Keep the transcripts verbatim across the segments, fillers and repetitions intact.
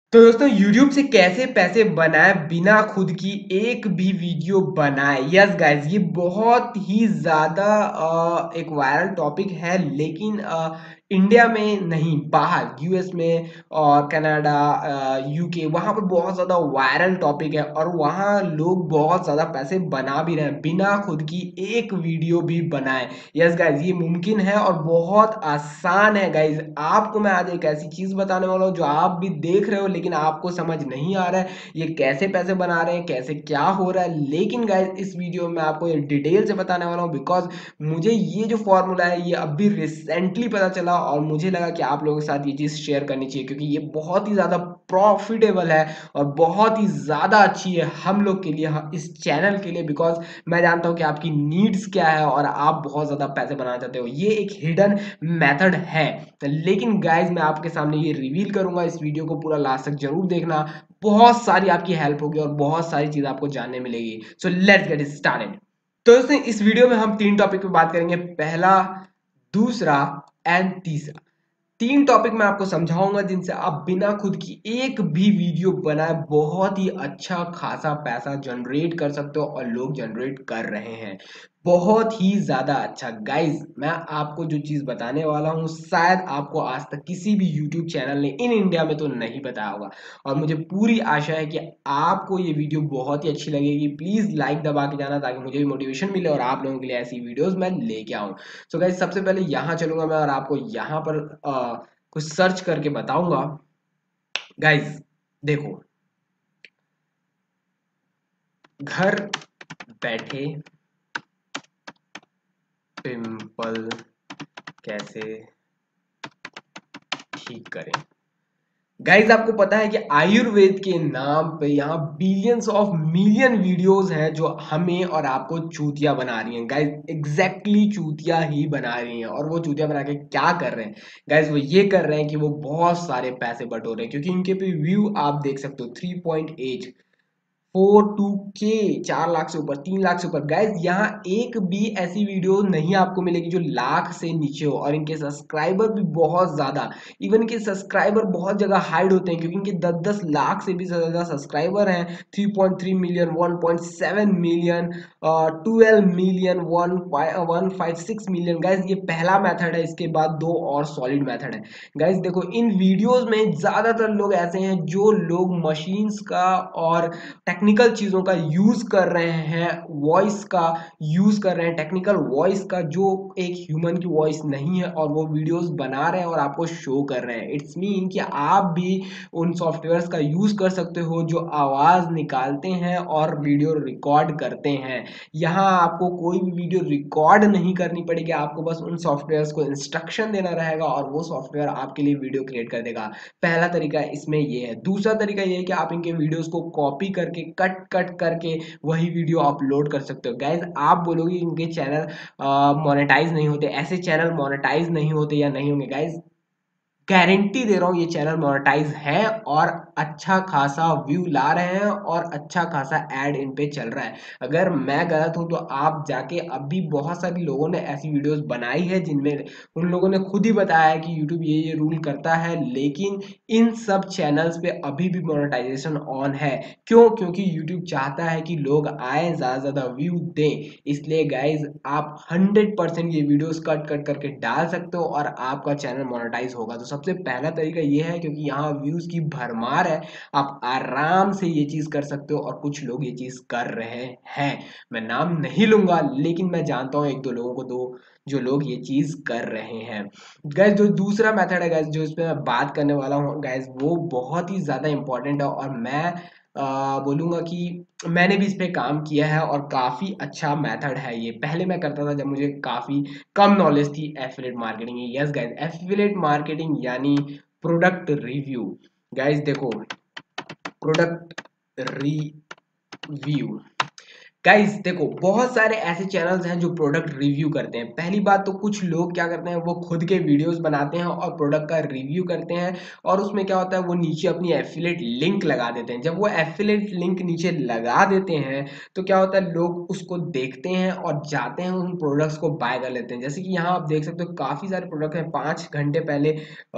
तो दोस्तों YouTube से कैसे पैसे बनाए बिना खुद की एक भी वीडियो बनाए। यस गाइस, ये बहुत ही ज़्यादा अ, एक वायरल टॉपिक है, लेकिन अ, इंडिया में नहीं, बाहर यूएस में और कनाडा, यूके, वहाँ पर बहुत ज़्यादा वायरल टॉपिक है और वहाँ लोग बहुत ज़्यादा पैसे बना भी रहे हैं बिना खुद की एक वीडियो भी बनाए। यस गाइज, ये मुमकिन है और बहुत आसान है गाइज। आपको मैं आज एक ऐसी चीज बताने वाला हूँ जो आप भी देख रहे हो लेकिन आपको समझ नहीं आ रहा है ये कैसे पैसे बना रहे हैं, कैसे क्या हो रहा है। लेकिन गाइज इस वीडियो में आपको ये डिटेल से बताने वाला हूँ, बिकॉज मुझे ये जो फॉर्मूला है ये अभी रिसेंटली पता चला और मुझे लगा कि आप लोगों के साथ ये चीज शेयर करनी चाहिए, क्योंकि ये बहुत ही ज्यादा प्रॉफिटेबल है और बहुत ही ज्यादा अच्छी है हम लोग के लिए, इस चैनल के लिए। बिकॉज मैं जानता हूँ कि आपकी नीड्स क्या है और आप बहुत ज़्यादा पैसे बनाना चाहते हो। ये एक हिडन मेथड है, लेकिन गाइज मैं आपके सामने ये रिवील करूंगा। इस वीडियो को पूरा लास्ट तक जरूर देखना, बहुत सारी आपकी हेल्प होगी और बहुत सारी चीज़ आपको जानने मिलेगी। So let's get started. तो दोस्तों, इस वीडियो में हम तीन टॉपिक पे बात करेंगे, पहला, दूसरा एंड तीसरा। तीन टॉपिक मैं आपको समझाऊंगा जिनसे आप बिना खुद की एक भी वीडियो बनाए बहुत ही अच्छा खासा पैसा जनरेट कर सकते हो और लोग जनरेट कर रहे हैं बहुत ही ज्यादा अच्छा। गाइज मैं आपको जो चीज बताने वाला हूँ शायद आपको आज तक किसी भी यूट्यूब चैनल ने इन इंडिया में तो नहीं बताया होगा, और मुझे पूरी आशा है कि आपको ये वीडियो बहुत ही अच्छी लगेगी। प्लीज लाइक दबा के जाना ताकि मुझे भी मोटिवेशन मिले और आप लोगों के लिए ऐसी वीडियोस मैं लेके आऊँ। सो गाइज सबसे पहले यहाँ चलूंगा मैं और आपको यहाँ पर अ, कुछ सर्च करके बताऊंगा। गाइज देखो, घर बैठे पिंपल कैसे ठीक करें। गाइज आपको पता है कि आयुर्वेद के नाम पे यहाँ बिलियंस ऑफ मिलियन वीडियोस हैं जो हमें और आपको चूतिया बना रही हैं। गाइज एग्जैक्टली चूतिया ही बना रही हैं, और वो चूतिया बना के क्या कर रहे हैं गाइज, वो ये कर रहे हैं कि वो बहुत सारे पैसे बटोर रहे हैं, क्योंकि इनके पे व्यू आप देख सकते हो three point eight, four two K, चार लाख से ऊपर, तीन लाख से ऊपर। गाइज यहाँ एक भी ऐसी वीडियो नहीं आपको मिलेगी जो लाख से नीचे हो, और इनके सब्सक्राइबर भी बहुत ज्यादा, इवन इनके सब्सक्राइबर बहुत जगह हाइड होते हैं क्योंकि इनके दस दस लाख से भी ज्यादा सब्सक्राइबर हैं। Three point three million, one point seven million, twelve million, one one five six million. Guys ये पहला मेथड है, इसके बाद दो और सॉलिड मेथड है। गाइज देखो, इन वीडियोस में ज्यादातर लोग ऐसे हैं जो लोग मशीन्स का और टेक्निकल चीज़ों का यूज़ कर रहे हैं, वॉइस का यूज़ कर रहे हैं, टेक्निकल वॉइस का, जो एक ह्यूमन की वॉइस नहीं है, और वो वीडियोस बना रहे हैं और आपको शो कर रहे हैं। इट्स मीन कि आप भी उन सॉफ्टवेयर्स का यूज़ कर सकते हो जो आवाज़ निकालते हैं और वीडियो रिकॉर्ड करते हैं। यहाँ आपको कोई भी वीडियो रिकॉर्ड नहीं करनी पड़ेगी, आपको बस उन सॉफ्टवेयर्स को इंस्ट्रक्शन देना रहेगा और वो सॉफ्टवेयर आपके लिए वीडियो क्रिएट कर देगा। पहला तरीका इसमें ये है। दूसरा तरीका ये है कि आप इनके वीडियोस को कॉपी करके, कट कट करके वही वीडियो अपलोड कर सकते हो। गाइज आप बोलोगे इनके चैनल मोनेटाइज नहीं होते, ऐसे चैनल मोनेटाइज नहीं होते या नहीं होंगे। गाइज गारंटी दे रहा हूँ ये चैनल मोनेटाइज है और अच्छा खासा व्यू ला रहे हैं और अच्छा खासा एड इन पे चल रहा है। अगर मैं गलत हूं तो आप जाके, अभी बहुत सारे लोगों ने ऐसी वीडियोस बनाई है जिनमें उन लोगों ने खुद ही बताया है कि यूट्यूब ये ये रूल करता है, लेकिन इन सब चैनल्स पे अभी भी मोनेटाइजेशन ऑन है। क्यों? क्योंकि यूट्यूब चाहता है कि लोग आए, ज़्यादा ज़्यादा व्यू दें। इसलिए गाइज आप हंड्रेड परसेंट ये वीडियोस कट कट करके डाल सकते हो और आपका चैनल मोनेटाइज होगा। तो सबसे पहला तरीका ये है, क्योंकि यहाँ व्यूज की भरमार है, आप आराम से ये चीज कर सकते हो और कुछ लोग ये चीज कर रहे हैं। मैं नाम नहीं लूंगा लेकिन मैं जानता हूँ एक दो लोगों को, दो जो लोग ये चीज कर रहे हैं। गैस जो दूसरा मेथड है गैस, जो इस पे मैं बात करने वाला हूँ गैस, वो बहुत ही ज्यादा इंपॉर्टेंट है और मैं आ, बोलूंगा कि मैंने भी इस पे काम किया है और काफी अच्छा मेथड है ये। पहले मैं करता था जब मुझे काफी कम नॉलेज थी affiliate marketing. Yes guys, affiliate marketing यानी प्रोडक्ट रिव्यू। गाइस देखो, प्रोडक्ट रिव्यू, गाइस देखो, बहुत सारे ऐसे चैनल्स हैं जो प्रोडक्ट रिव्यू करते हैं। पहली बात तो कुछ लोग क्या करते हैं, वो खुद के वीडियोस बनाते हैं और प्रोडक्ट का रिव्यू करते हैं, और उसमें क्या होता है, वो नीचे अपनी एफिलिएट लिंक लगा देते हैं। जब वो एफिलिएट लिंक नीचे लगा देते हैं तो क्या होता है, लोग उसको देखते हैं और जाते हैं उन प्रोडक्ट्स को बाय कर लेते हैं। जैसे कि यहाँ आप देख सकते हो काफ़ी सारे प्रोडक्ट हैं। पाँच घंटे पहले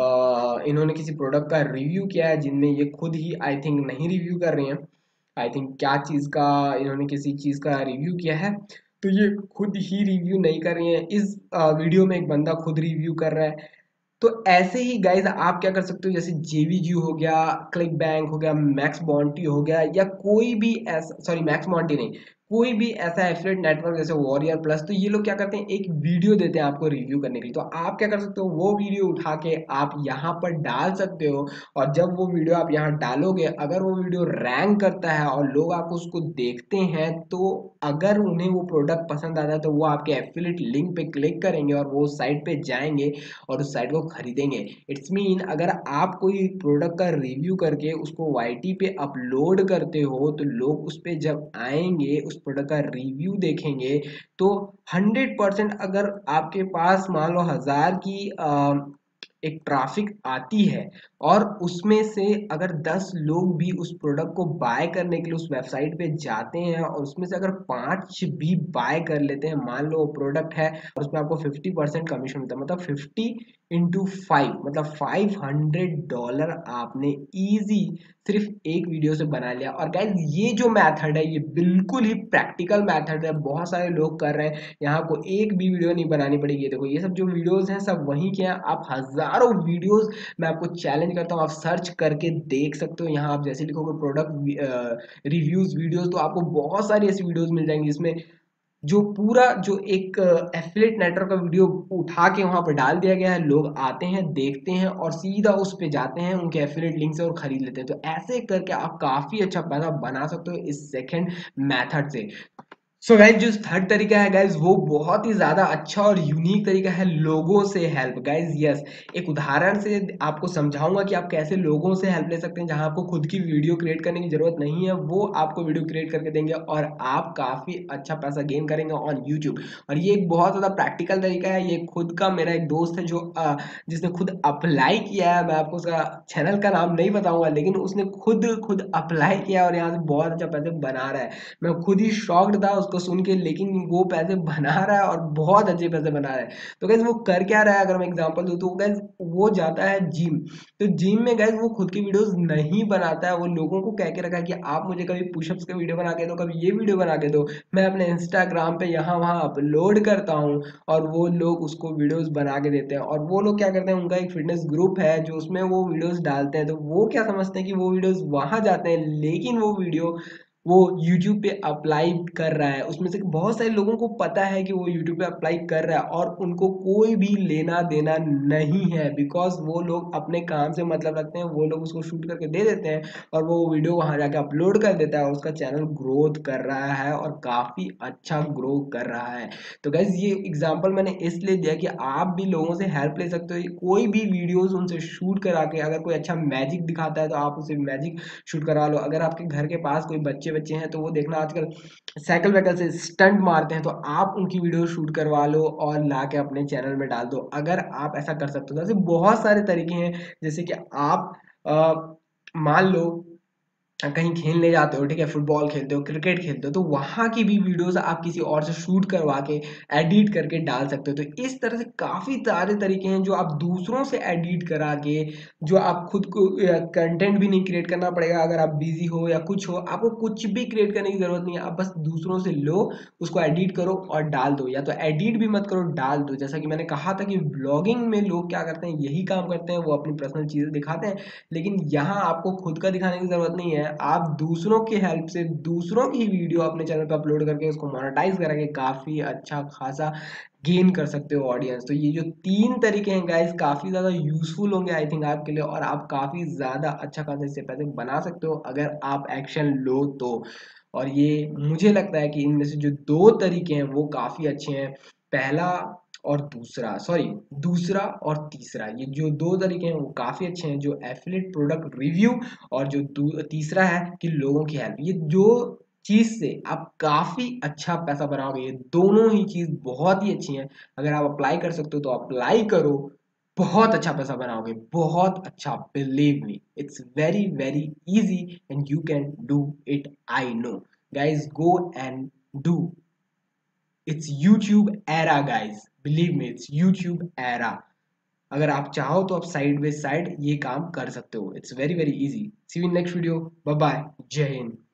अ, इन्होंने किसी प्रोडक्ट का रिव्यू किया है, जिनमें ये खुद ही आई थिंक नहीं रिव्यू कर रहे हैं। आई थिंक क्या चीज़ का, इन्होंने किसी चीज़ का रिव्यू किया है, तो ये खुद ही रिव्यू नहीं कर रही हैं। इस वीडियो में एक बंदा खुद रिव्यू कर रहा है। तो ऐसे ही गाइज आप क्या कर सकते हो, जैसे जेवीजी हो गया, क्लिक बैंक हो गया, मैक्स बॉन्टी हो गया, या कोई भी ऐसा, सॉरी मैक्स बॉन्टी नहीं, कोई भी ऐसा एफिलिएट नेटवर्क जैसे वॉरियर प्लस, तो ये लोग क्या करते हैं, एक वीडियो देते हैं आपको रिव्यू करने के लिए। तो आप क्या कर सकते हो, वो वीडियो उठा के आप यहाँ पर डाल सकते हो, और जब वो वीडियो आप यहाँ डालोगे, अगर वो वीडियो रैंक करता है और लोग आपको उसको देखते हैं, तो अगर उन्हें वो प्रोडक्ट पसंद आता है तो वो आपके एफिलिएट लिंक पे क्लिक करेंगे और वो साइट पे जाएंगे और उस साइट को खरीदेंगे। इट्स मीन अगर आप कोई प्रोडक्ट का रिव्यू करके उसको वाईटी पे अपलोड करते हो, तो लोग उस पे जब आएंगे, उस प्रोडक्ट का रिव्यू देखेंगे, तो हंड्रेड परसेंट अगर आपके पास मान लो हजार की अ, एक ट्रैफिक आती है, और उसमें से अगर दस लोग भी उस प्रोडक्ट को बाय करने के लिए उस वेबसाइट पे जाते हैं, और उसमें से अगर पांच भी बाय कर लेते हैं, मान लो प्रोडक्ट है और उसमें आपको फिफ्टी परसेंट कमीशन मिलता है, मतलब फिफ्टी इंटू फाइव, मतलब फाइव हंड्रेड डॉलर आपने इजी सिर्फ एक वीडियो से बना लिया। और गाइज ये जो मेथड है, ये बिल्कुल ही प्रैक्टिकल मेथड है, बहुत सारे लोग कर रहे हैं। यहाँ को एक भी वीडियो नहीं बनानी पड़ेगी। देखो ये सब जो वीडियोस हैं सब वहीं के हैं, आप हजारों वीडियोस, मैं आपको चैलेंज करता हूँ, आप सर्च करके देख सकते हो। यहाँ आप जैसे लिखोगे प्रोडक्ट रिव्यूज वीडियोस, तो आपको बहुत सारी ऐसी वीडियोस मिल जाएंगी जिसमें जो पूरा जो एक एफिलिएट नेटवर्क का वीडियो उठा के वहां पर डाल दिया गया है, लोग आते हैं, देखते हैं और सीधा उस पे जाते हैं उनके एफिलिएट लिंक से और खरीद लेते हैं। तो ऐसे करके आप काफी अच्छा पैसा बना सकते हो इस सेकंड मेथड से। सो गाइज जो थर्ड तरीका है गाइज, वो बहुत ही ज्यादा अच्छा और यूनिक तरीका है, लोगों से हेल्प। गाइज यस, एक उदाहरण से आपको समझाऊंगा कि आप कैसे लोगों से हेल्प ले सकते हैं। जहां आपको खुद की वीडियो क्रिएट करने की जरूरत नहीं है, वो आपको वीडियो क्रिएट करके देंगे और आप काफी अच्छा पैसा गेन करेंगे ऑन यूट्यूब। और ये एक बहुत ज्यादा प्रैक्टिकल तरीका है। ये खुद का मेरा एक दोस्त है जो अ, जिसने खुद अप्लाई किया है। मैं आपको उसका चैनल का नाम नहीं बताऊंगा, लेकिन उसने खुद खुद अप्लाई किया और यहाँ से बहुत अच्छा पैसे बना रहा है। मैं खुद ही शॉक्ड था उसको सुन के, लेकिन वो पैसे बना रहा है और बहुत अच्छे पैसे बना रहा है। तो गैस वो कर क्या रहा है, अगर मैं एग्जांपल दूं तो गैस वो जाता है जिम। तो जिम में गैस वो खुद की वीडियोस नहीं बनाता है, वो लोगों को कह के रखा है कि आप मुझे कभी पुशअप्स के वीडियो बना के दो, कभी ये वीडियो बना के दो, मैं अपने इंस्टाग्राम पे यहाँ वहाँ अपलोड करता हूँ, और वो लोग उसको वीडियोस बना के देते हैं। और वो लोग क्या करते हैं, उनका एक फिटनेस ग्रुप है जो उसमें वो वीडियोस डालते हैं। तो वो क्या समझते हैं कि वो वीडियोस वहां जाते हैं, लेकिन वो वीडियो वो यूट्यूब पे अप्लाई कर रहा है। उसमें से बहुत सारे लोगों को पता है कि वो यूट्यूब पे अप्लाई कर रहा है और उनको कोई भी लेना देना नहीं है, बिकॉज वो लोग अपने काम से मतलब रखते हैं। वो लोग उसको शूट करके दे देते हैं और वो वीडियो वहां जाके अपलोड कर देता है, और उसका चैनल ग्रोथ कर रहा है और काफी अच्छा ग्रो कर रहा है। तो गैस ये एग्जाम्पल मैंने इसलिए दिया कि आप भी लोगों से हेल्प ले सकते हो। कोई भी वीडियोस उनसे शूट करा के, अगर कोई अच्छा मैजिक दिखाता है तो आप उसे मैजिक शूट करा लो। अगर आपके घर के पास कोई बच्चे बच्चे हैं, तो वो देखना आजकल साइकिल वाइकल से स्टंट मारते हैं, तो आप उनकी वीडियो शूट करवा लो और ला के अपने चैनल में डाल दो। अगर आप ऐसा कर सकते हो तो ऐसे बहुत सारे तरीके हैं। जैसे कि आप अ, मान लो कहीं खेलने जाते हो, ठीक है, फुटबॉल खेलते हो, क्रिकेट खेलते हो, तो वहां की भी वीडियोस आप किसी और से शूट करवा के एडिट करके डाल सकते हो। तो इस तरह से काफी सारे तरीके हैं जो आप दूसरों से एडिट करा के, जो आप खुद को कंटेंट भी नहीं क्रिएट करना पड़ेगा। अगर आप बिजी हो या कुछ हो, आपको कुछ भी क्रिएट करने की जरूरत नहीं है, आप बस दूसरों से लो, उसको एडिट करो और डाल दो। या तो एडिट भी मत करो, डाल दो। जैसा कि मैंने कहा था कि ब्लॉगिंग में लोग क्या करते हैं, यही काम करते हैं, वो अपनी पर्सनल चीजें दिखाते हैं, लेकिन यहाँ आपको खुद का दिखाने की जरूरत नहीं है। आप दूसरों की हेल्प से दूसरों की वीडियो अपने चैनल पर अपलोड करके उसको मोनेटाइज करके काफी अच्छा खासा गेन कर सकते हो ऑडियंस। तो ये जो तीन तरीके हैं गाइस, काफी ज्यादा यूजफुल होंगे आई थिंक आपके लिए, और आप काफी ज्यादा अच्छा खासा इससे पैसे बना सकते हो अगर आप एक्शन लो तो। और ये मुझे लगता है कि इनमें से जो दो तरीके हैं वो काफी अच्छे हैं। पहला और दूसरा, सॉरी, दूसरा और तीसरा, ये जो दो तरीके हैं वो काफी अच्छे हैं, जो एफिलिएट प्रोडक्ट रिव्यू, और जो दू- तीसरा है कि लोगों की हेल्प। ये जो चीज से आप काफी अच्छा पैसा बनाओगे। ये दोनों ही चीज बहुत ही अच्छी हैं। अगर आप अप्लाई कर सकते हो तो अप्लाई करो, बहुत अच्छा पैसा बनाओगे, बहुत अच्छा। Believe me, it's very very easy and you can do it. I know guys, go and do. It's YouTube era guys, believe me, it's YouTube era. अगर आप चाहो तो आप साइड बाय साइड ये काम कर सकते हो। It's very very easy. See you in next video. Bye bye. Jai Hind.